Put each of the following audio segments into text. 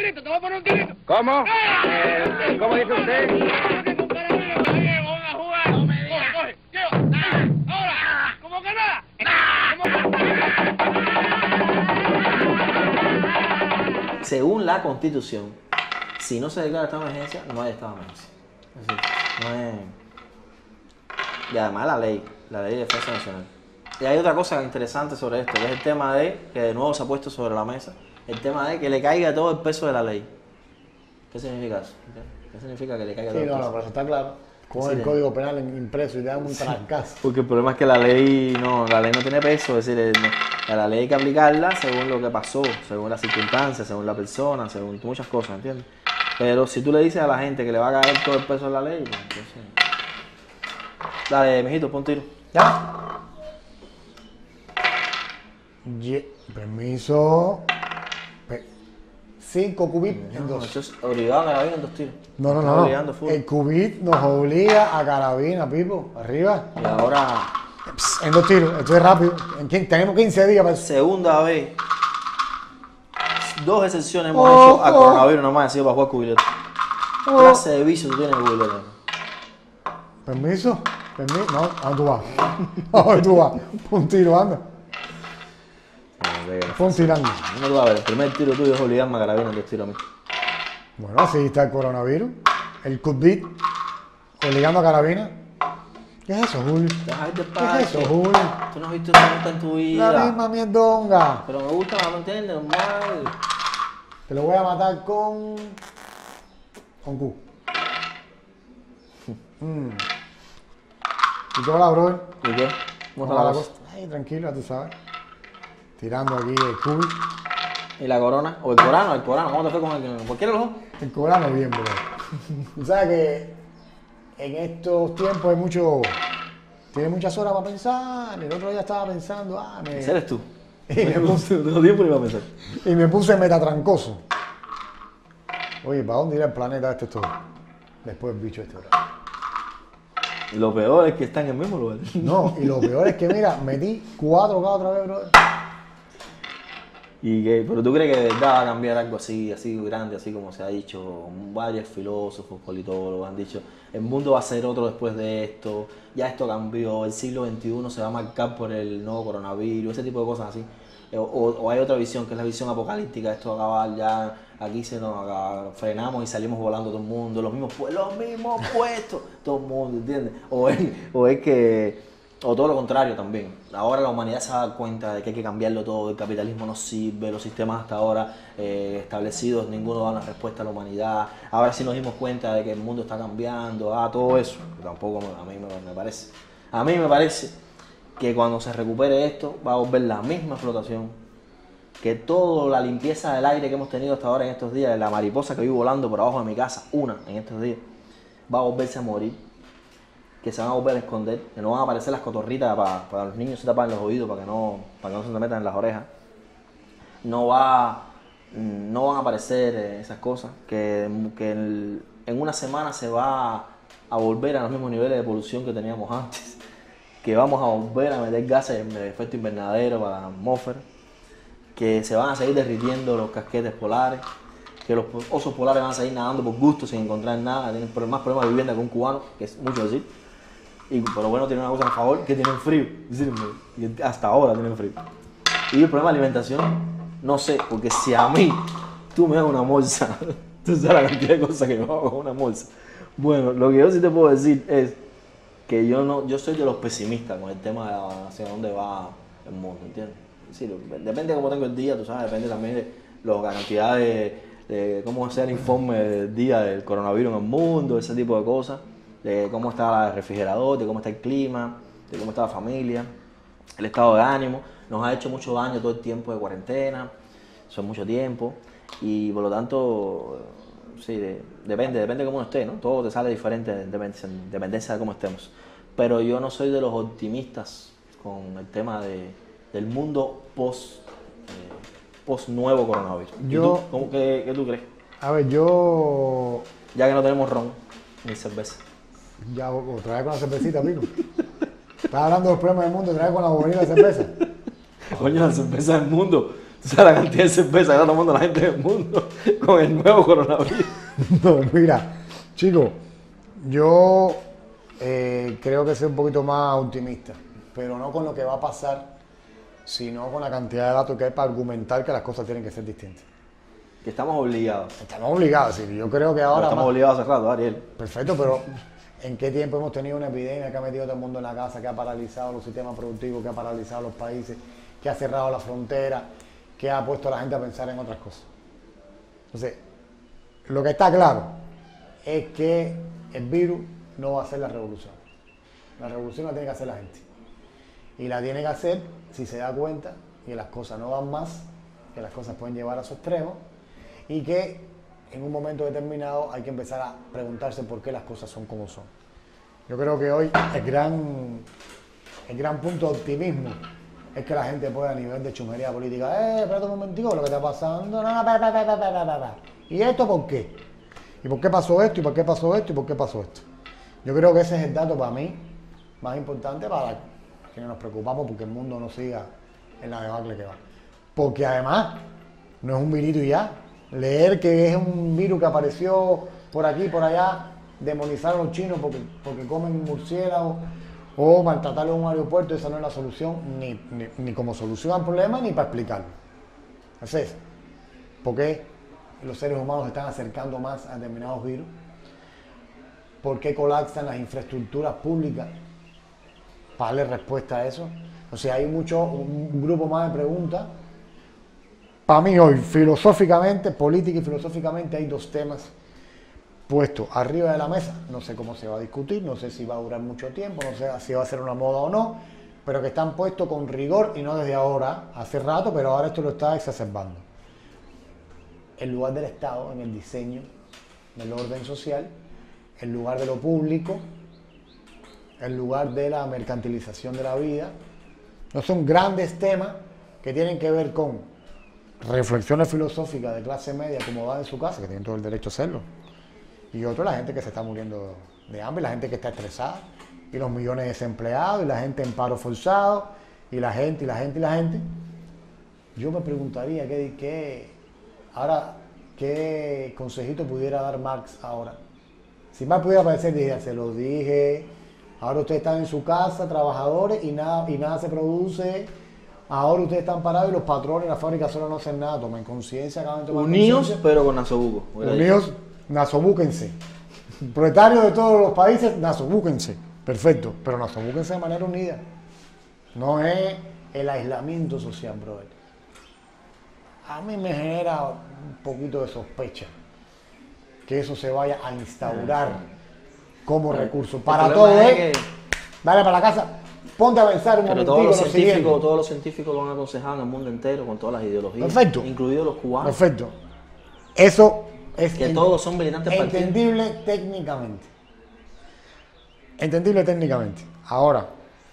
tirito, te voy a poner un tirito. ¿Cómo? ¡Ah! ¿Cómo dice usted? Coge, ahora, ¿cómo que nada? Según la Constitución, si no se declara estado de emergencia, no hay estado de emergencia. Es decir, no es... Y además la ley de defensa nacional. Y hay otra cosa interesante sobre esto, que es el tema de, que de nuevo se ha puesto sobre la mesa, el tema de que le caiga todo el peso de la ley. ¿Qué significa eso? ¿Qué significa que le caiga todo el peso? No, pero eso está claro. Con el Código Penal impreso y le dan un trancazo. Porque el problema es que la ley no tiene peso, es decir, la ley hay que aplicarla según lo que pasó, según las circunstancias, según la persona, según muchas cosas, ¿entiendes? Pero si tú le dices a la gente que le va a caer todo el peso de la ley, pues entonces... Dale, mijito, pon tiro. ¿Ya? Permiso. 5 cubits en No, 2. eso es obligado a carabina en 2 tiros. No. Obligando full. El cubit nos obliga a carabina, Pipo. Arriba. Y ahora, En 2 tiros. Esto es rápido. Tenemos 15 días para eso. segunda vez, 2 excepciones hemos hecho a coronavirus, nomás ha sido para jugar cubilete. ¿Qué clase de vicio tú tienes cubilete? Permiso. No, ¿a dónde tú vas? ¿A dónde tú vas? Pon tiro, anda. Pon tirando. No lo vas a ver, el primer tiro tuyo es obligarme a carabina en 2 tiros a mí. Bueno, así está el coronavirus. El COVID. Obligando a carabina. ¿Qué es eso, Julio? Deja ir ¿Qué despacio. es eso, Julio? Tú no has visto eso nunca en tu vida. La misma mierdonga. Pero me gusta, ¿me entiendes? Normal. Te lo voy a matar con Q. ¿Y qué hola, brother? ¿Y qué? ¿Cómo ¿Cómo está va la la cosa? cosa? Ay, tranquilo, tú sabes. Tirando aquí el cubi. ¿Y la corona? ¿O el corano? ¿El corano? ¿Cómo te fue con el cualquiera de los dos? El corano bien, bro. Tú sabes que en estos tiempos hay mucho... Tienes muchas horas para pensar. El otro día estaba pensando, Ese eres tú. Y me puse, No tengo tiempo ni para pensar. y me puse metatrancoso. Oye, ¿para dónde irá el planeta este todo? Después el bicho este, bro. Lo peor es que está en el mismo lugar. No, y lo peor es que, mira, metí 4K otra vez, bro. Pero tú crees que de verdad va a cambiar algo así grande, así como se ha dicho, varios filósofos, politólogos han dicho, el mundo va a ser otro después de esto, ya esto cambió, el siglo XXI se va a marcar por el nuevo coronavirus, ese tipo de cosas así. O hay otra visión, que es la visión apocalíptica, esto va a acabar ya, aquí frenamos y salimos volando todo el mundo, los mismos puestos, todo el mundo, ¿entiendes? O todo lo contrario también. Ahora la humanidad se da cuenta de que hay que cambiarlo todo, el capitalismo no sirve, los sistemas hasta ahora establecidos, ninguno da una respuesta a la humanidad. Ahora sí nos dimos cuenta de que el mundo está cambiando, todo eso. Tampoco a mí me parece. A mí me parece que cuando se recupere esto va a volver la misma explotación, que toda la limpieza del aire que hemos tenido hasta ahora en estos días, la mariposa que vi volando por abajo de mi casa, en estos días, va a volverse a morir. Que se van a volver a esconder, que no van a aparecer las cotorritas para los niños se tapan los oídos para que no se te metan en las orejas. No van a aparecer esas cosas, que en una semana se va a volver a los mismos niveles de polución que teníamos antes, que vamos a volver a meter gases de efecto invernadero para la atmósfera, que se van a seguir derritiendo los casquetes polares, que los osos polares van a seguir nadando por gusto sin encontrar nada, tienen más problemas de vivienda que un cubano, que es mucho decir. Pero bueno, tiene una cosa a favor, que tienen frío. Y hasta ahora tienen frío. Y el problema de alimentación, no sé, porque si a mí tú me das una bolsa, tú sabes la cantidad de cosas que me hago con una bolsa. Bueno, lo que yo sí te puedo decir es que yo soy de los pesimistas con el tema de hacia dónde va el mundo, ¿entiendes? Sí, depende de cómo tengo el día, tú sabes, depende también de la cantidad de cómo sea el informe del día del coronavirus en el mundo, ese tipo de cosas. De cómo está el refrigerador, de cómo está el clima, de cómo está la familia, el estado de ánimo. Nos ha hecho mucho daño todo el tiempo de cuarentena, eso es mucho tiempo, y por lo tanto, sí, depende de cómo uno esté, ¿no? Todo te sale diferente en dependencia de cómo estemos. Pero yo no soy de los optimistas con el tema del mundo post nuevo coronavirus. ¿Qué tú crees? A ver, yo... Ya que no tenemos ron ni cerveza. Ya, otra vez con la cervecita, Pico. Estás hablando de los problemas del mundo, otra vez con la bobería de la cerveza. Coño, la cerveza del mundo. Tú sabes la cantidad de cerveza que está tomando la gente del mundo con el nuevo coronavirus. No, mira, chicos, yo creo que soy un poquito más optimista, pero no con lo que va a pasar, sino con la cantidad de datos que hay para argumentar que las cosas tienen que ser distintas. Que estamos obligados. Estamos obligados, sí. Yo creo que ahora Estamos obligados hace rato, Ariel. Perfecto, pero ¿en qué tiempo hemos tenido una epidemia que ha metido a todo el mundo en la casa, que ha paralizado los sistemas productivos, que ha paralizado los países, que ha cerrado la frontera, que ha puesto a la gente a pensar en otras cosas? Entonces, lo que está claro es que el virus no va a hacer la revolución. La revolución la tiene que hacer la gente. Y la tiene que hacer si se da cuenta que las cosas no van más, que las cosas pueden llevar a su extremo y que en un momento determinado hay que empezar a preguntarse por qué las cosas son como son. Yo creo que hoy el gran punto de optimismo es que la gente pueda, a nivel de chumería política, espérate un momentico, lo que está pasando, ¿y esto por qué? ¿Y por qué pasó esto? ¿Y por qué pasó esto? ¿Y por qué pasó esto? Yo creo que ese es el dato para mí más importante para que nos preocupamos porque el mundo no siga en la debacle que va. Porque además no es un virus y ya. Leer que es un virus que apareció por aquí y por allá, demonizar a los chinos porque comen murciélagos o maltratarlos en un aeropuerto, esa no es la solución, ni como solución al problema ni para explicarlo. Entonces, ¿por qué los seres humanos se están acercando más a determinados virus? ¿Por qué colapsan las infraestructuras públicas para darle respuesta a eso? O sea, hay un grupo más de preguntas. Para mí hoy, filosóficamente, política y filosóficamente, hay dos temas puestos arriba de la mesa. No sé cómo se va a discutir, no sé si va a durar mucho tiempo, no sé si va a ser una moda o no, pero que están puestos con rigor y no desde ahora, hace rato, pero ahora esto lo está exacerbando. El lugar del Estado en el diseño del orden social, el lugar de lo público, el lugar de la mercantilización de la vida. No son grandes temas que tienen que ver con reflexiones filosóficas de clase media como va en su casa, que tienen todo el derecho a hacerlo, y otro la gente que se está muriendo de hambre, la gente que está estresada, y los millones de desempleados, y la gente en paro forzado, y la gente. Yo me preguntaría qué consejito pudiera dar Marx ahora. Si Marx pudiera aparecer, diría, se lo dije, ahora ustedes están en su casa, trabajadores, y nada se produce. Ahora ustedes están parados y los patrones y las fábricas solo no hacen nada. Tomen conciencia, acaban de tomar Unidos, conciencia. pero con nasobuco. Unidos, nasobúquense. Proletarios de todos los países, nasobúquense. Perfecto, pero nasobúquense de manera unida. No es el aislamiento social, brother. A mí me genera un poquito de sospecha que eso se vaya a instaurar como recurso. Para todo, dale para la casa. Ponte a pensar un pero momentico. todos los científicos lo han aconsejado en el mundo entero con todas las ideologías. Perfecto. Incluidos los cubanos. Perfecto. Eso es que todos son militantes entendible técnicamente. Entendible técnicamente. Ahora,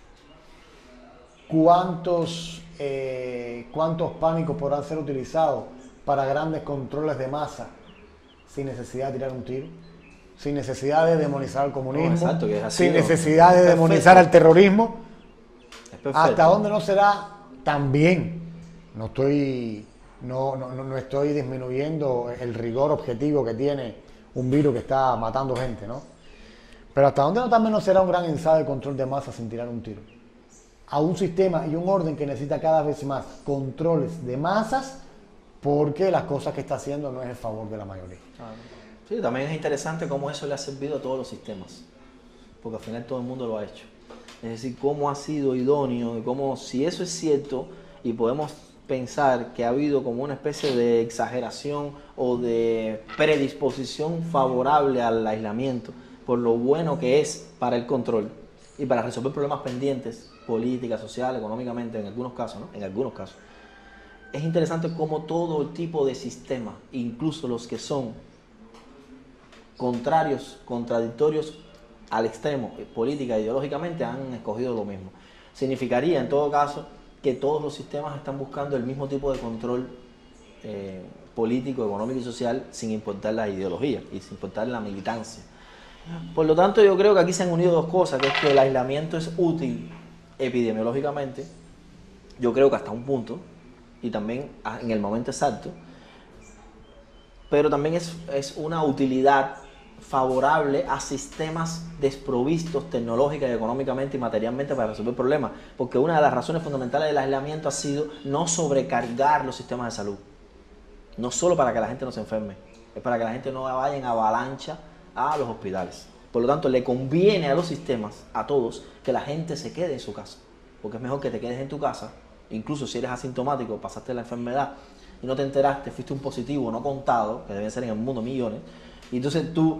¿cuántos pánicos podrán ser utilizados para grandes controles de masa sin necesidad de tirar un tiro? Sin necesidad de demonizar al comunismo, no, exacto, que es así, sin necesidad de demonizar al terrorismo. ¿Hasta dónde no será tan bien? No estoy disminuyendo el rigor objetivo que tiene un virus que está matando gente, ¿no? Pero hasta dónde también no será un gran ensayo de control de masa sin tirar un tiro. A un sistema y un orden que necesita cada vez más controles de masas porque las cosas que está haciendo no es el favor de la mayoría. Sí, también es interesante cómo eso le ha servido a todos los sistemas, porque al final todo el mundo lo ha hecho. Es decir, cómo ha sido idóneo, y cómo, si eso es cierto, y podemos pensar que ha habido como una especie de exageración o de predisposición favorable al aislamiento, por lo bueno que es para el control y para resolver problemas pendientes, política, social, económicamente, en algunos casos, ¿no? En algunos casos. Es interesante cómo todo tipo de sistemas, incluso los que son contradictorios al extremo, política e ideológicamente, han escogido lo mismo. Significaría, en todo caso, que todos los sistemas están buscando el mismo tipo de control político, económico y social, sin importar la ideología y sin importar la militancia. Por lo tanto, yo creo que aquí se han unido dos cosas, que es que el aislamiento es útil epidemiológicamente, yo creo que hasta un punto, y también en el momento exacto, pero también es una utilidad favorable a sistemas desprovistos tecnológica y económicamente y materialmente para resolver problemas, porque una de las razones fundamentales del aislamiento ha sido no sobrecargar los sistemas de salud, no solo para que la gente no se enferme, es para que la gente no vaya en avalancha a los hospitales. Por lo tanto, le conviene a los sistemas, a todos, que la gente se quede en su casa, porque es mejor que te quedes en tu casa, incluso si eres asintomático, pasaste la enfermedad y no te enteraste, fuiste un positivo no contado, que deben ser en el mundo millones, y entonces tú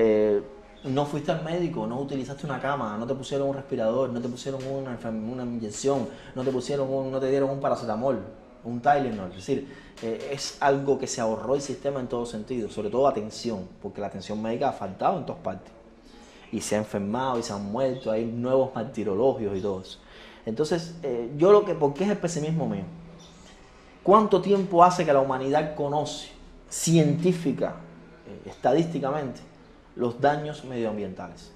no fuiste al médico, no utilizaste una cama, no te pusieron un respirador, no te pusieron una inyección, no te dieron un paracetamol, un Tylenol. Es decir, es algo que se ahorró el sistema en todos sentidos, sobre todo atención, porque la atención médica ha faltado en todas partes. Y se ha enfermado y se han muerto, hay nuevos martirologios y todo eso. Entonces, ¿por qué es el pesimismo mío? ¿Cuánto tiempo hace que la humanidad conoce científica, estadísticamente, los daños medioambientales?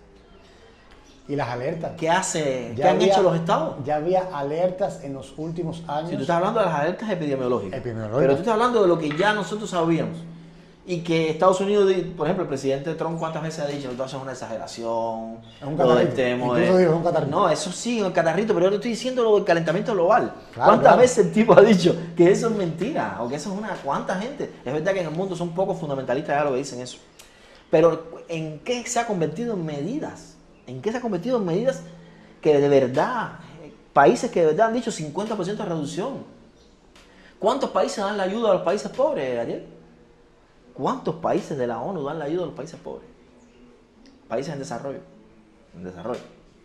Y las alertas. ¿Qué han hecho los estados? Ya había alertas en los últimos años. Si tú estás hablando de las alertas epidemiológicas. Pero tú estás hablando de lo que ya nosotros sabíamos. Y que Estados Unidos, por ejemplo, el presidente Trump, ¿cuántas veces ha dicho? Entonces es una exageración. Es un catarrito. Incluso dijo, es un catarrito. No, eso sí, un catarrito, pero yo te estoy diciendo lo del calentamiento global. Claro, ¿Cuántas claro. veces el tipo ha dicho que eso es mentira? O que eso es una... ¿Cuánta gente? Es verdad que en el mundo son pocos fundamentalistas ya lo que dicen eso. Pero ¿en qué se ha convertido en medidas? ¿En qué se ha convertido en medidas que de verdad, países que de verdad han dicho 50% de reducción? ¿Cuántos países dan la ayuda a los países pobres, Ariel? ¿Cuántos países de la ONU dan la ayuda a los países pobres? Países en desarrollo. En desarrollo.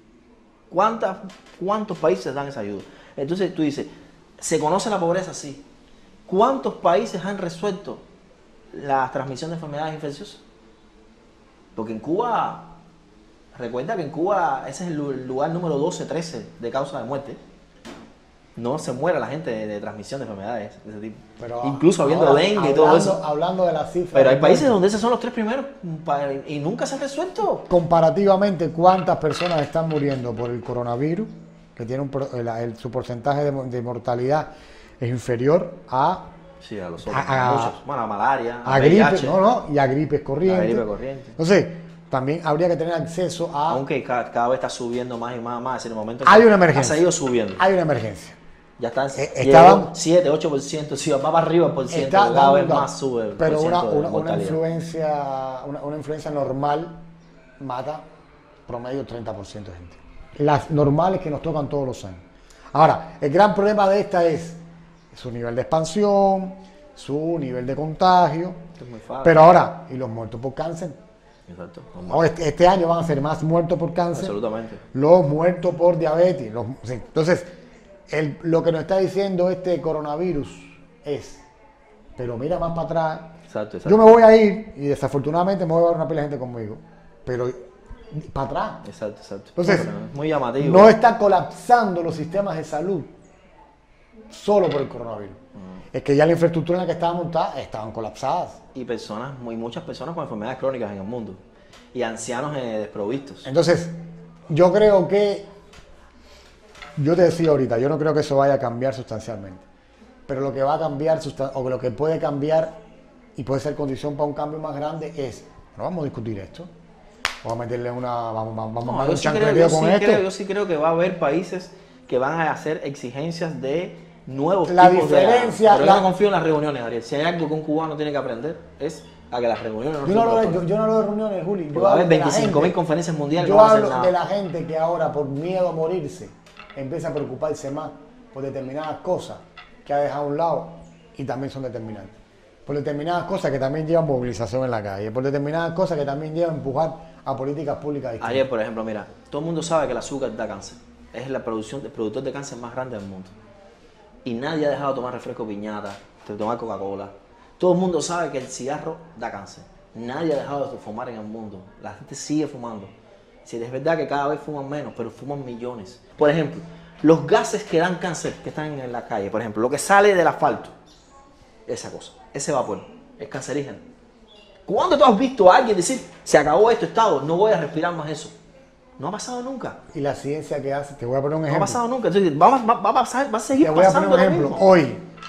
¿Cuántos países dan esa ayuda? Entonces tú dices, ¿se conoce la pobreza? Sí. ¿Cuántos países han resuelto la transmisión de enfermedades infecciosas? Porque en Cuba, recuerda que en Cuba ese es el lugar número 12, 13 de causa de muerte. No se muere la gente de transmisión de enfermedades de ese tipo. Pero incluso habiendo dengue y todo eso. Hablando de las cifras. Pero hay países donde esos son los 3 primeros y nunca se han resuelto. Comparativamente, ¿cuántas personas están muriendo por el coronavirus? Que tiene su porcentaje de mortalidad es inferior a... Sí, a los otros. Muchos. Bueno, a malaria, a gripe, y a gripes corrientes. A gripe corriente. Entonces, también habría que tener acceso a... Aunque cada vez está subiendo más y más. En el momento hay una emergencia. Ha seguido subiendo. Hay una emergencia. Ya están, estaban 7, 8%, sí, va para arriba el ciento, cada vez más sube el pero una influencia normal mata promedio 30% de gente. Las normales que nos tocan todos los años. Ahora, el gran problema de esta es su nivel de expansión, su nivel de contagio, es muy fácil. Pero ahora, ¿y los muertos por cáncer? Exacto. Ahora, este año van a ser más muertos por cáncer. Absolutamente. Los muertos por diabetes. Sí. Entonces, lo que nos está diciendo este coronavirus es, pero mira más para atrás. Exacto. Yo me voy a ir y desafortunadamente me voy a dar una pila de gente conmigo, pero para atrás. Exacto. Entonces, muy llamativo. No está colapsando los sistemas de salud solo por el coronavirus. Es que ya la infraestructura en la que estaba montada estaban colapsadas. Y muchas personas con enfermedades crónicas en el mundo. Y ancianos desprovistos. Entonces, yo creo que, yo te decía ahorita, yo no creo que eso vaya a cambiar sustancialmente. Pero lo que va a cambiar, o lo que puede cambiar, y puede ser condición para un cambio más grande, es, no vamos a discutir esto. Vamos a meterle vamos a un chancleteo con esto. Yo sí creo que va a haber países que van a hacer exigencias de nuevos la tipos diferencia, pero yo no confío en las reuniones, Ariel. Si hay algo que un cubano tiene que aprender es a que las reuniones no yo no hablo de reuniones, Juli. Va a haber 25.000 conferencias mundiales. Yo no hablo nada. de la gente que ahora, por miedo a morirse, empieza a preocuparse más por determinadas cosas que ha dejado a un lado y también son determinantes. Por determinadas cosas que también llevan movilización en la calle, por determinadas cosas que también llevan a empujar a políticas públicas distintas. Ayer, por ejemplo, mira, todo el mundo sabe que el azúcar da cáncer. Es el productor de cáncer más grande del mundo. Y nadie ha dejado de tomar refresco piñata, de tomar Coca-Cola. Todo el mundo sabe que el cigarro da cáncer. Nadie ha dejado de fumar en el mundo. La gente sigue fumando. Si es verdad que cada vez fuman menos, pero fuman millones. Por ejemplo, los gases que dan cáncer, que están en la calle, por ejemplo, lo que sale del asfalto, esa cosa, ese vapor, es cancerígeno. ¿Cuándo tú has visto a alguien decir, se acabó esto, Estado, no voy a respirar más eso? No ha pasado nunca. Y la ciencia que hace, te voy a poner un ejemplo. No ha pasado nunca. Entonces, va a seguir te voy a poner pasando un ejemplo. lo mismo. Hoy,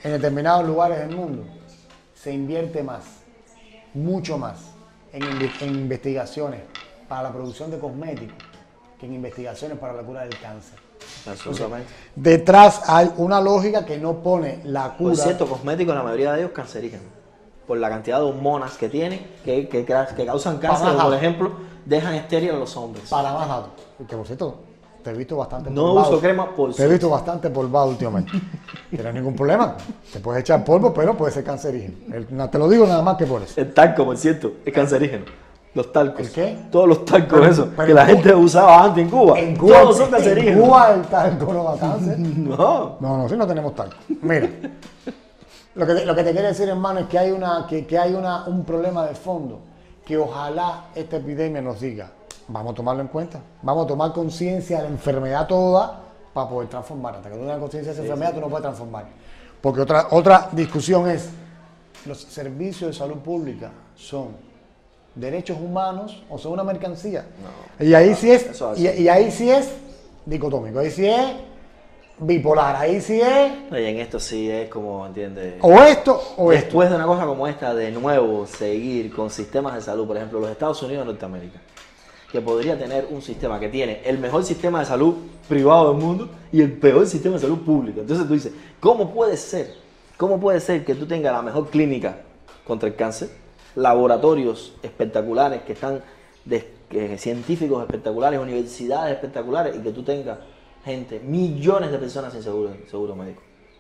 en determinados lugares del mundo se invierte más, mucho más, en investigaciones para la producción de cosméticos que en investigaciones para la cura del cáncer. Absolutamente. Detrás hay una lógica que no pone la cura. Por cierto, cosméticos, la mayoría de ellos cancerígenos. Por la cantidad de hormonas que tienen, que causan cáncer, o, por ejemplo, dejan estériles a los hombres. Para más datos. Que por cierto, te he visto bastante No polvado. uso crema por Te he visto bastante polvado últimamente. No tienes ningún problema. Te puedes echar polvo, pero puede ser cancerígeno. Te lo digo nada más que por eso. El talco, por cierto, es cancerígeno. Los talcos. ¿El qué? Todos los talcos, Pero- eso. pero Que la en gente usaba antes en Cuba. Todos son en cancerígenos. Cuba el talco no da cáncer. No. No, sí no tenemos talco. Mira, lo que te quiero decir, hermano, es que hay un problema de fondo que ojalá esta epidemia nos diga, vamos a tomarlo en cuenta, vamos a tomar conciencia de la enfermedad toda para poder transformar. Hasta que tú tengas conciencia de esa enfermedad, tú no puedes transformar. Porque otra discusión es, los servicios de salud pública son derechos humanos o son una mercancía. No. Y ahí sí es, Eso es así. y ahí sí es dicotómico, ahí sí es bipolar, ahí sí es Y en esto sí es como, ¿entiendes? o esto o esto. Después de una cosa como esta, de nuevo seguir con sistemas de salud, por ejemplo, los Estados Unidos de Norteamérica, que podría tener un sistema que tiene el mejor sistema de salud privado del mundo y el peor sistema de salud público. Entonces tú dices, ¿cómo puede ser? ¿Cómo puede ser que tú tengas la mejor clínica contra el cáncer, laboratorios espectaculares que están, científicos espectaculares, universidades espectaculares, y que tú tengas gente, millones de personas sin seguro médico?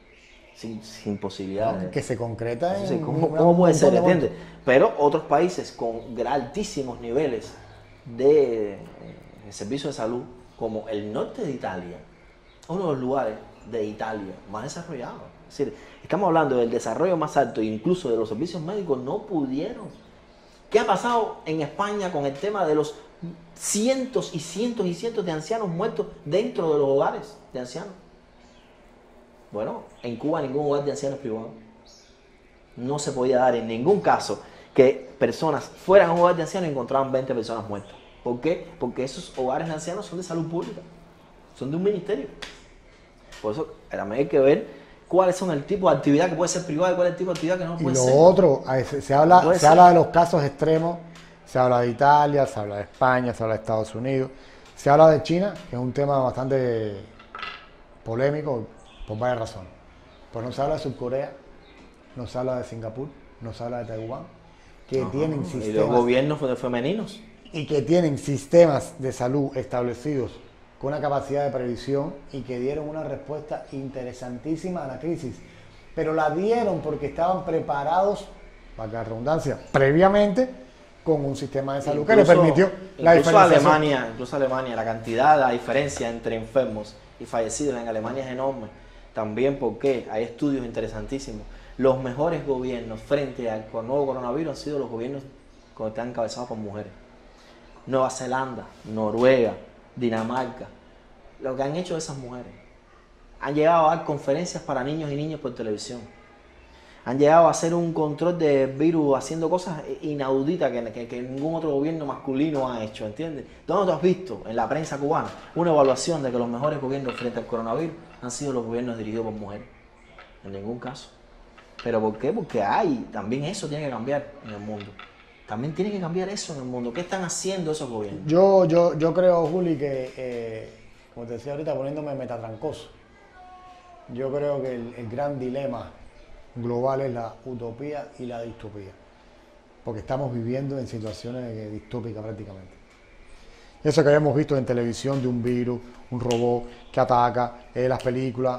Sin posibilidades. Que se concreta en Entonces, ¿cómo un puede montón ser? de ¿Entiendes? Pero otros países con altísimos niveles de servicio de salud, como el norte de Italia, uno de los lugares de Italia más desarrollados. Es decir, estamos hablando del desarrollo más alto, e incluso de los servicios médicos no pudieron. ¿Qué ha pasado en España con el tema de los cientos y cientos y cientos de ancianos muertos dentro de los hogares de ancianos? Bueno, en Cuba ningún hogar de ancianos privado. No se podía dar en ningún caso que personas fueran a un hogar de ancianos y encontraban 20 personas muertas. ¿Por qué? Porque esos hogares de ancianos son de salud pública, son de un ministerio. Por eso también hay que ver cuáles son el tipo de actividad que puede ser privada y cuál es el tipo de actividad que no Y puede lo ser. otro, se habla Puede ser. de los casos extremos, se habla de Italia, se habla de España, se habla de Estados Unidos, se habla de China, que es un tema bastante polémico por varias razones. Pues no se habla de Surcorea, no se habla de Singapur, no se habla de Taiwán, que tienen Y los sistemas gobiernos femeninos. y que tienen sistemas de salud establecidos con una capacidad de previsión y que dieron una respuesta interesantísima a la crisis. Pero la dieron porque estaban preparados, para la redundancia, previamente con un sistema de salud que le permitió la diferenciación. Incluso Alemania, la cantidad, la diferencia entre enfermos y fallecidos en Alemania es enorme. También porque hay estudios interesantísimos. Los mejores gobiernos frente al nuevo coronavirus han sido los gobiernos que están encabezados por mujeres. Nueva Zelanda, Noruega, Dinamarca. Lo que han hecho esas mujeres. Han llegado a dar conferencias para niños y niñas por televisión. Han llegado a hacer un control de virus haciendo cosas inauditas que ningún otro gobierno masculino ha hecho, ¿entiendes? ¿Dónde tú has visto en la prensa cubana una evaluación de que los mejores gobiernos frente al coronavirus han sido los gobiernos dirigidos por mujeres? En ningún caso. ¿Pero por qué? Porque también eso tiene que cambiar en el mundo. También tiene que cambiar eso en el mundo. ¿Qué están haciendo esos gobiernos? Yo creo, Juli, que, como te decía ahorita, poniéndome metatrancoso, yo creo que el gran dilema global es la utopía y la distopía. Porque estamos viviendo en situaciones distópicas prácticamente. Eso que habíamos visto en televisión de un virus, un robot que ataca, las películas,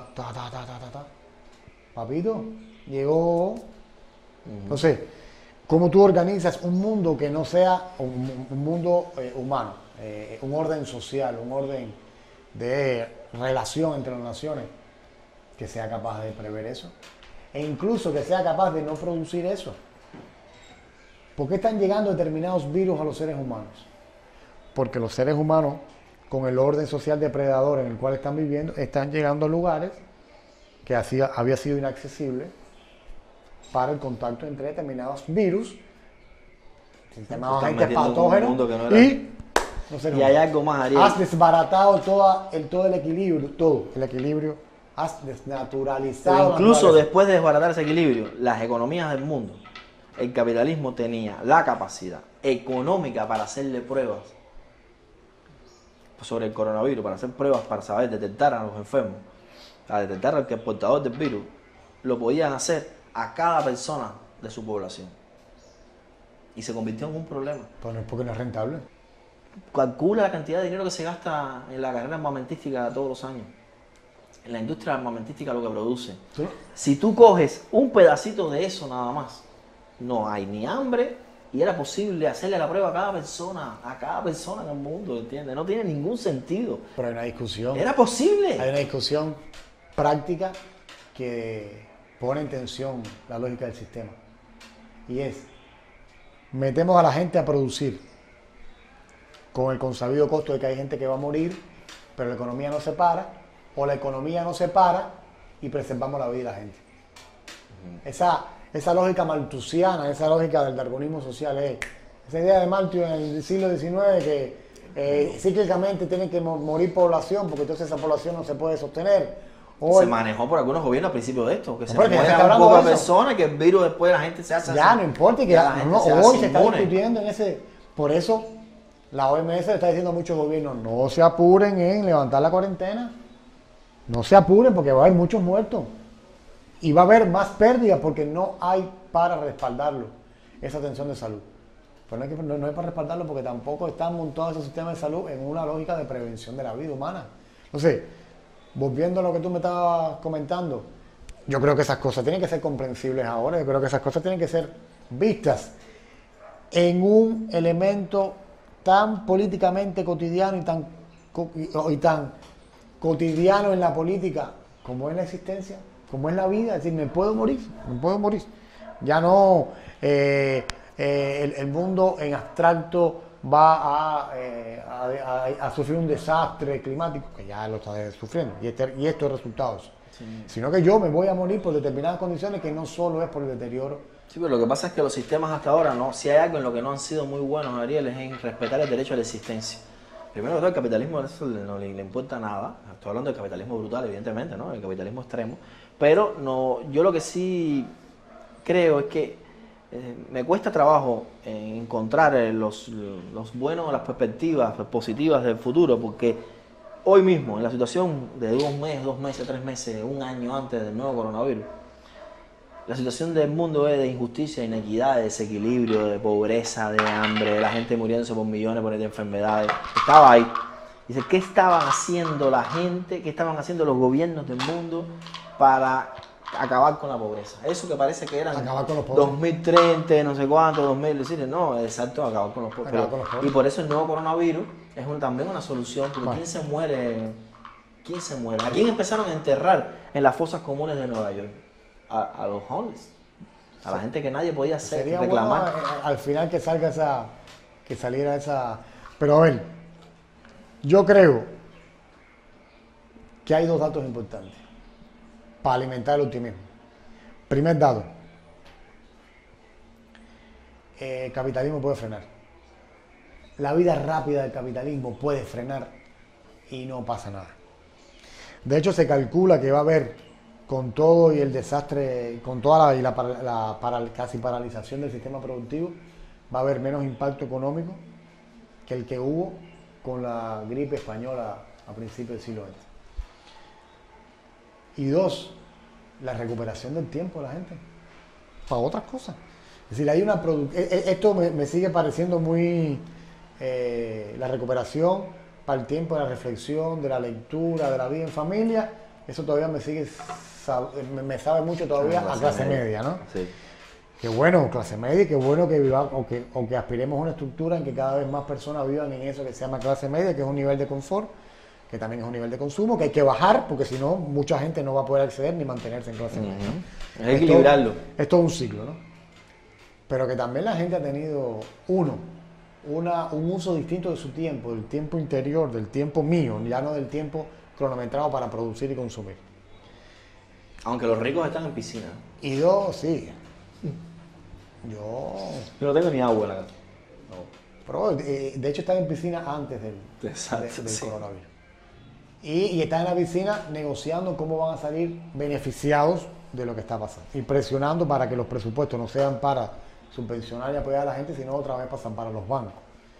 Papito, llegó. Entonces, ¿cómo tú organizas un mundo que no sea un mundo humano? Un orden social, un orden de relación entre las naciones que sea capaz de prever eso. E incluso que sea capaz de no producir eso. ¿Por qué están llegando determinados virus a los seres humanos? Porque los seres humanos, con el orden social depredador en el cual están viviendo, están llegando a lugares que había sido inaccesible para el contacto entre determinados virus, determinados agentes patógenos y los seres Y hay humanos. algo más, Ariel. Has desbaratado todo el equilibrio has desnaturalizado. Pero incluso la naturaleza. después de desbaratar ese equilibrio, las economías del mundo, el capitalismo tenía la capacidad económica para hacerle pruebas sobre el coronavirus, para hacer pruebas para saber detectar a los enfermos, a detectar al que es portador del virus, lo podían hacer a cada persona de su población. Y se convirtió en un problema. Pues no es porque no es rentable. Calcula la cantidad de dinero que se gasta en la carrera armamentística todos los años. En la industria armamentística lo que produce. ¿Sí? Si tú coges un pedacito de eso nada más, no hay ni hambre y era posible hacerle la prueba a cada persona en el mundo, ¿entiendes? No tiene ningún sentido. Pero hay una discusión. Era posible. Hay una discusión práctica que pone en tensión la lógica del sistema. Y es, metemos a la gente a producir con el consabido costo de que hay gente que va a morir, pero la economía no se para, o la economía no se para y preservamos la vida de la gente. Esa lógica malthusiana, esa lógica del darwinismo social, esa idea de Malthus en el siglo XIX que cíclicamente tiene que morir población porque entonces esa población no se puede sostener. Se manejó por algunos gobiernos al principio de esto, que se porque ya se está muera un hablando poco de de eso. personas, que el virus después la gente se hace Ya así. no importa y que Ya la gente se hace hoy se está inmune. discutiendo en ese. Por eso la OMS le está diciendo a muchos gobiernos, no se apuren en levantar la cuarentena, no se apuren porque va a haber muchos muertos y va a haber más pérdidas porque no hay para respaldarlo, esa atención de salud. Pero no hay para respaldarlo porque tampoco están montados esos sistemas de salud en una lógica de prevención de la vida humana. Entonces, volviendo a lo que tú me estabas comentando, yo creo que esas cosas tienen que ser comprensibles ahora, yo creo que esas cosas tienen que ser vistas en un elemento tan políticamente cotidiano y tan cotidiano en la política como es la existencia, como es la vida. Es decir, me puedo morir. Ya no el mundo en abstracto va a sufrir un desastre climático, que ya lo está sufriendo, y esto es resultado de eso. Sí. Sino que yo me voy a morir por determinadas condiciones que no solo es por el deterioro. Sí, pero lo que pasa es que los sistemas hasta ahora, no, si hay algo en lo que no han sido muy buenos, Ariel, es en respetar el derecho a la existencia. Primero que todo, el capitalismo eso no le importa nada. Estoy hablando del capitalismo brutal, evidentemente, ¿no? El capitalismo extremo. Pero no, yo lo que sí creo es que me cuesta trabajo encontrar los buenos, las perspectivas positivas del futuro, porque hoy mismo, en la situación de 2 meses, 3 meses, un año antes del nuevo coronavirus, la situación del mundo es de injusticia, de inequidad, de desequilibrio, de pobreza, de hambre, de la gente muriéndose por millones por enfermedades. Estaba ahí. Dice, ¿qué estaban haciendo la gente, qué estaban haciendo los gobiernos del mundo para acabar con la pobreza? Eso que parece que eran 2030, no sé cuánto, 2000, no, exacto, acabar con los pobres. Y por eso el nuevo coronavirus es también una solución, porque ¿quién se muere? ¿A quién empezaron a enterrar en las fosas comunes de Nueva York? A los homeless, a la gente que nadie podía hacer, sería reclamar. Bueno, al final que saliera esa. Pero a ver, yo creo que hay 2 datos importantes para alimentar el optimismo. Primer dato, el capitalismo puede frenar. La vida rápida del capitalismo puede frenar y no pasa nada. De hecho, se calcula que va a haber, con todo y el desastre, con toda la casi paralización del sistema productivo, va a haber menos impacto económico que el que hubo con la gripe española a principios del siglo XX. Y 2, la recuperación del tiempo de la gente para otras cosas. Es decir, hay una esto me sigue pareciendo muy la recuperación para el tiempo de la reflexión, de la lectura, de la vida en familia. Eso todavía me sabe mucho todavía a clase media, ¿no? Sí. Qué bueno, clase media, qué bueno que vivamos o que aspiremos a una estructura en que cada vez más personas vivan en eso que se llama clase media, que es un nivel de confort, que también es un nivel de consumo, que hay que bajar, porque si no, mucha gente no va a poder acceder ni mantenerse en clase media, ¿no? Es equilibrarlo. Es todo un ciclo, ¿no? Pero que también la gente ha tenido, un uso distinto de su tiempo, del tiempo interior, del tiempo mío, ya no del tiempo cronometrado para producir y consumir. Aunque los ricos están en piscina. Y 2, sí. Yo no tengo ni agua en la casa. No. Pero de hecho estaba en piscina antes del Exacto, del sí. coronavirus. y están en la piscina negociando cómo van a salir beneficiados de lo que está pasando y presionando para que los presupuestos no sean para subvencionar y apoyar a la gente, sino otra vez pasan para los bancos.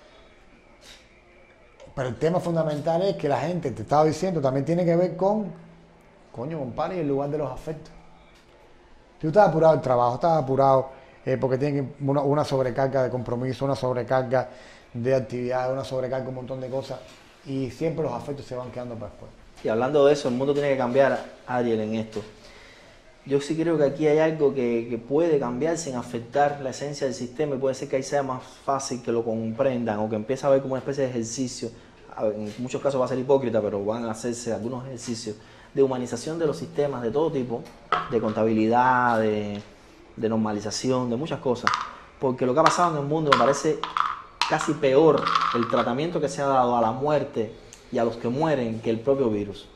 Pero el tema fundamental es que la gente, te estaba diciendo, también tiene que ver con, coño, compadre, el lugar de los afectos. Tú estás apurado del trabajo, estás apurado porque tienes una sobrecarga de compromiso, una sobrecarga de actividades, una sobrecarga, un montón de cosas, y siempre los afectos se van quedando para después. Y hablando de eso, el mundo tiene que cambiar, Ariel, en esto. Yo sí creo que aquí hay algo que puede cambiar sin afectar la esencia del sistema, y puede ser que ahí sea más fácil que lo comprendan o que empiece a ver como una especie de ejercicio. En muchos casos va a ser hipócrita, pero van a hacerse algunos ejercicios de humanización de los sistemas de todo tipo, de contabilidad, de normalización, de muchas cosas. Porque lo que ha pasado en el mundo me parece casi peor el tratamiento que se ha dado a la muerte y a los que mueren que el propio virus.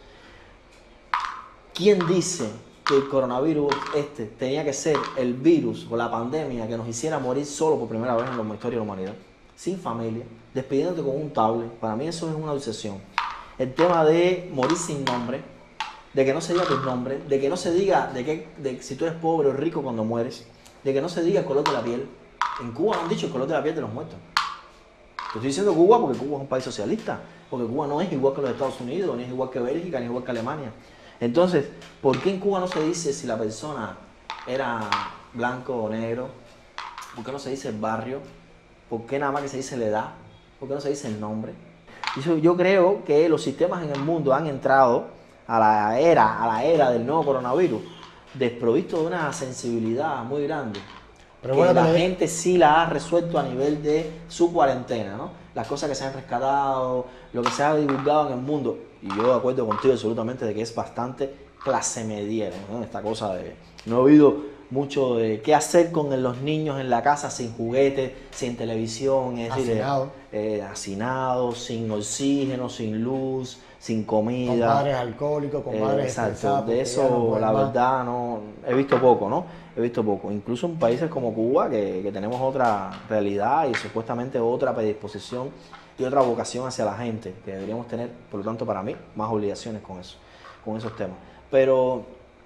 ¿Quién dice que el coronavirus tenía que ser el virus o la pandemia que nos hiciera morir solo por primera vez en la historia de la humanidad? Sin familia, despidiéndote con un tablet. Para mí eso es una obsesión. El tema de morir sin nombre, de que no se diga tu nombre, de que no se diga de si tú eres pobre o rico cuando mueres, de que no se diga el color de la piel. En Cuba no han dicho el color de la piel de los muertos. Te estoy diciendo Cuba porque Cuba es un país socialista, porque Cuba no es igual que los Estados Unidos, ni es igual que Bélgica, ni es igual que Alemania. Entonces, ¿por qué en Cuba no se dice si la persona era blanco o negro? ¿Por qué no se dice el barrio? ¿Por qué nada más que se dice la edad? ¿Por qué no se dice el nombre? Yo creo que los sistemas en el mundo han entrado a la era del nuevo coronavirus desprovisto de una sensibilidad muy grande. Pero bueno, la gente sí la ha resuelto a nivel de su cuarentena, ¿no? Las cosas que se han rescatado, lo que se ha divulgado en el mundo. Y yo de acuerdo contigo absolutamente de que es bastante clase mediera, ¿no? Esta cosa de... No he oído mucho de qué hacer con los niños en la casa sin juguetes, sin televisión, es decir, hacinados, sin oxígeno, sin luz, sin comida. Con padres alcohólicos, con padres exacto, de eso no la verdad no he visto poco, ¿no? He visto poco. Incluso en países como Cuba, que tenemos otra realidad y supuestamente otra predisposición y otra vocación hacia la gente, que deberíamos tener, por lo tanto, para mí, más obligaciones con eso, con esos temas. Pero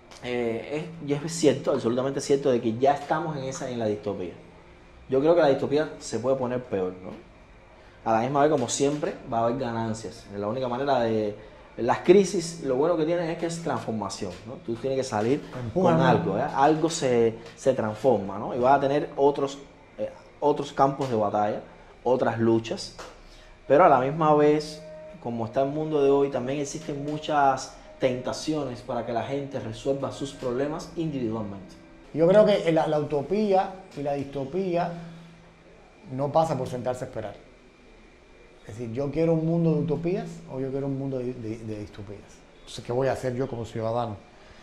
es cierto, absolutamente cierto, de que ya estamos en la distopía. Yo creo que la distopía se puede poner peor, ¿no? A la misma vez, como siempre, va a haber ganancias. La única manera de... Las crisis, lo bueno que tienen es que es transformación, ¿no? Tú tienes que salir con algo, ¿eh? Algo se transforma, ¿no? Y vas a tener otros campos de batalla, otras luchas. Pero a la misma vez, como está el mundo de hoy, también existen muchas tentaciones para que la gente resuelva sus problemas individualmente. Yo creo que la utopía y la distopía no pasa por sentarse a esperar. Es decir, yo quiero un mundo de utopías o yo quiero un mundo de distopías. Entonces, ¿qué voy a hacer yo como ciudadano?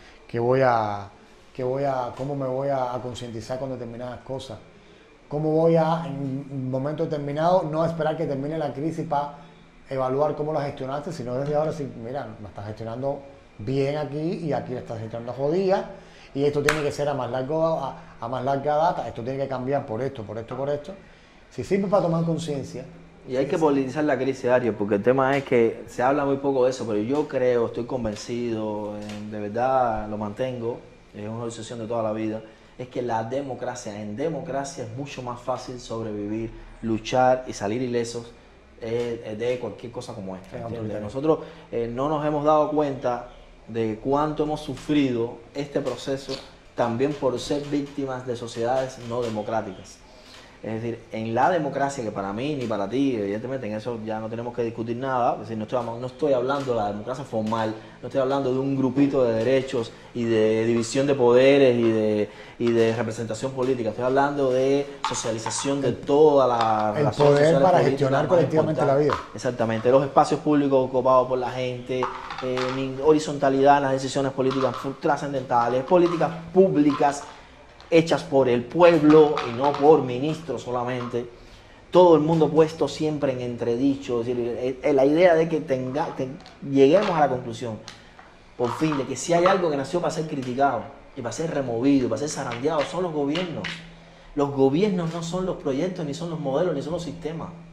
¿Cómo me voy a concientizar con determinadas cosas? ¿Cómo voy a, en un momento determinado, no esperar que termine la crisis para evaluar cómo la gestionaste, sino desde ahora decir, mira, me estás gestionando bien aquí y aquí la estás gestionando jodida y esto tiene que ser a más larga data, esto tiene que cambiar por esto. Si sirve para tomar conciencia. Y hay que politizar la crisis, Ariel, porque el tema es que se habla muy poco de eso, pero yo creo, estoy convencido, de verdad lo mantengo, es una obsesión de toda la vida, es que en democracia es mucho más fácil sobrevivir, luchar y salir ilesos de cualquier cosa como esta. Nosotros no nos hemos dado cuenta de cuánto hemos sufrido este proceso también por ser víctimas de sociedades no democráticas. Es decir, en la democracia, que para mí ni para ti, evidentemente en eso ya no tenemos que discutir nada, es decir, no estoy hablando de la democracia formal, no estoy hablando de un grupito de derechos y de división de poderes y de representación política, estoy hablando de socialización de toda la relación social. El poder para política, gestionar colectivamente la vida. Exactamente, los espacios públicos ocupados por la gente, horizontalidad en las decisiones políticas trascendentales, políticas públicas hechas por el pueblo y no por ministros solamente, todo el mundo puesto siempre en entredicho, es decir, la idea de que lleguemos a la conclusión, por fin, de que si hay algo que nació para ser criticado y para ser removido, para ser zarandeado, son los gobiernos. Los gobiernos no son los proyectos, ni son los modelos, ni son los sistemas.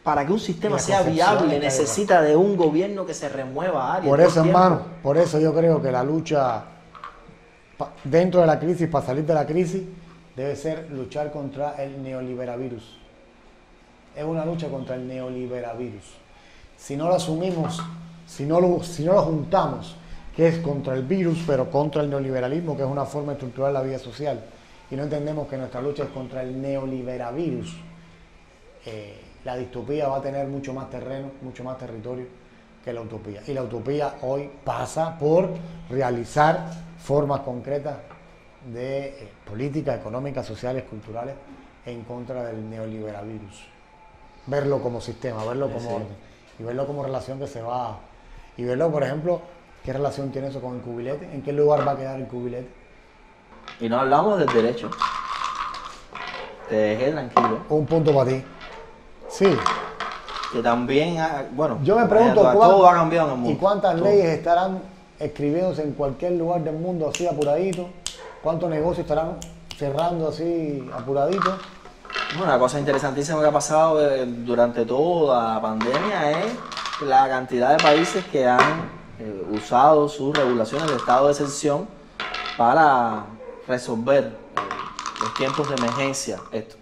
Para que un sistema Y la sea concepción viable está necesita de un gobierno que se remueva, Ariel, Por todo eso, el tiempo. hermano, por eso yo creo que la lucha dentro de la crisis, para salir de la crisis, debe ser luchar contra el neoliberavirus. Es una lucha contra el neoliberavirus. Si no lo asumimos, si no lo juntamos, que es contra el virus, pero contra el neoliberalismo, que es una forma de estructurar la vida social, y no entendemos que nuestra lucha es contra el neoliberavirus, la distopía va a tener mucho más terreno, mucho más territorio que la utopía. Y la utopía hoy pasa por realizar formas concretas de políticas económicas, sociales, culturales en contra del neoliberalismo. Verlo como sistema, verlo como orden y verlo como relación que se va. Y verlo, por ejemplo, qué relación tiene eso con el cubilete, en qué lugar va a quedar el cubilete. Y no hablamos del derecho. Te dejé tranquilo. Un punto para ti. Sí. Que también, bueno, Yo me pregunto todo ha cambiado en el mundo. ¿Y cuántas Todo. leyes estarán escribiéndose en cualquier lugar del mundo así apuradito? ¿Cuántos negocios estarán cerrando así apuradito? Una cosa interesantísima que ha pasado durante toda la pandemia es la cantidad de países que han usado sus regulaciones de estado de excepción para resolver los tiempos de emergencia. Esto.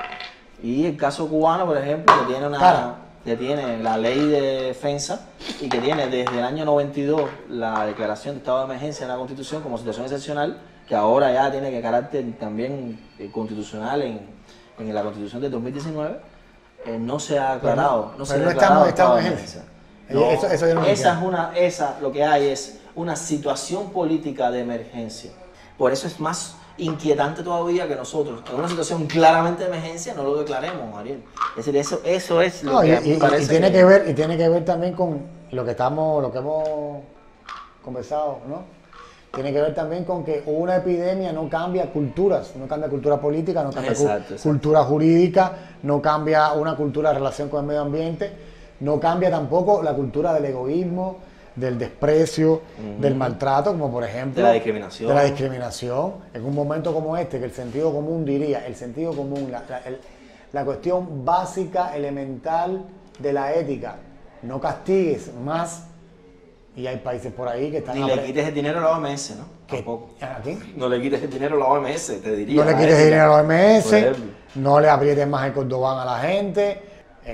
Y el caso cubano, por ejemplo, que tiene la ley de defensa y que tiene desde el año 92 la declaración de estado de emergencia en la Constitución como situación excepcional, que ahora ya tiene que carácter también constitucional en la Constitución de 2019, no se ha aclarado. Pero no estamos en estado de emergencia. emergencia. Eso yo no lo esa lo que hay es una situación política de emergencia. Por eso es más inquietante todavía que nosotros, en una situación claramente de emergencia, no lo declaremos, Ariel. Es decir, eso es lo que me parece. Y tiene que ver también con lo que hemos conversado, ¿no? Tiene que ver también con que una epidemia no cambia culturas, no cambia cultura política, no cambia cultura jurídica, no cambia una cultura de relación con el medio ambiente, no cambia tampoco la cultura del egoísmo, del desprecio, del maltrato, como por ejemplo... De la discriminación. De la discriminación. En un momento como este, que el sentido común diría, el sentido común, la cuestión básica, elemental de la ética, no castigues más, y hay países por ahí que están... Ni le quites el dinero a la OMS, ¿no? Tampoco. ¿A quién? No le quites el dinero a la OMS, te diría. No le quites dinero a la Por OMS, ejemplo. no le aprietes más el cordobán a la gente.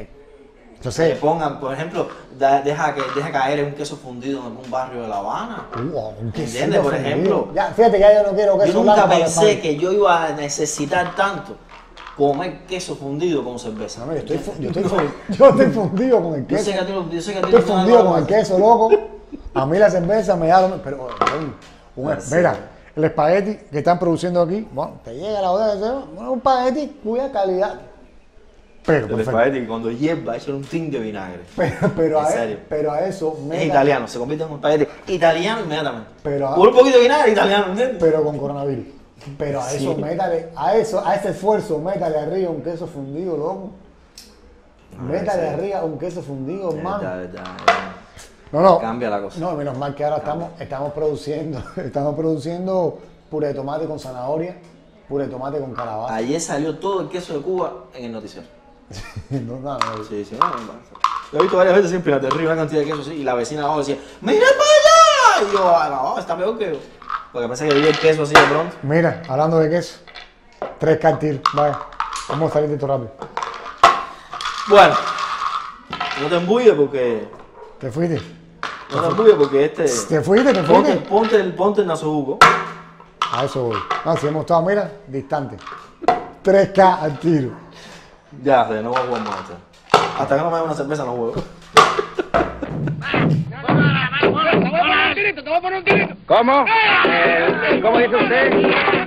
Que Entonces, pongan, por ejemplo, deja caer un queso fundido en algún barrio de La Habana. un quesito ¿Entiendes? Por fundido. ejemplo, Ya, fíjate, ya yo no quiero yo queso nunca blanco para pensé el que yo iba a necesitar tanto comer queso fundido como cerveza. pan. No, yo estoy fundido con el Yo queso. sé que a ti yo sé que a ti Estoy no te da fundido la con el gana. queso, loco. A mí la cerveza me da lo mismo. Pero, Parece. mira, el espagueti que están produciendo aquí, bueno, te llega a la bodega de cerveza, bueno, un espagueti cuya calidad. Pero, El perfecto. espagueti cuando hierva echan un tin de vinagre. Pero En serio. a eso, Es italiano, se convierte en un espagueti italiano inmediatamente. Pero- Con un poquito de vinagre italiano, ¿entiendes? pero con coronavirus. Pero a eso, Sí. métale, a ese esfuerzo, métale arriba un queso fundido, loco. Métale sí. arriba un queso fundido, hermano. Verdad. No. Cambia la cosa. No, menos mal que ahora estamos produciendo puré de tomate con zanahoria, puré de tomate con calabaza. Ayer salió todo el queso de Cuba en el noticiero. No. Sí, no. Lo he visto varias veces siempre, terrible una cantidad de queso así, y la vecina abajo decía, ¡mira para allá! Y yo, no, está peor que yo. Porque pensé que vi el queso así de pronto. Mira, hablando de queso, 3 cartil, vaya, vamos a salir de esto rápido. Bueno, no te embulles porque... ¿Te fuiste? No te embulles porque ¿Te fuiste? Ponte el nasobuco. A eso voy. No, si hemos estado, mira, distante. 3K al tiro. Ya, no voy a jugar más. Hasta que no me haga una cerveza no juego. Te voy a poner un tirito, te voy a poner un tirito. ¿Cómo? ¿Cómo dice usted?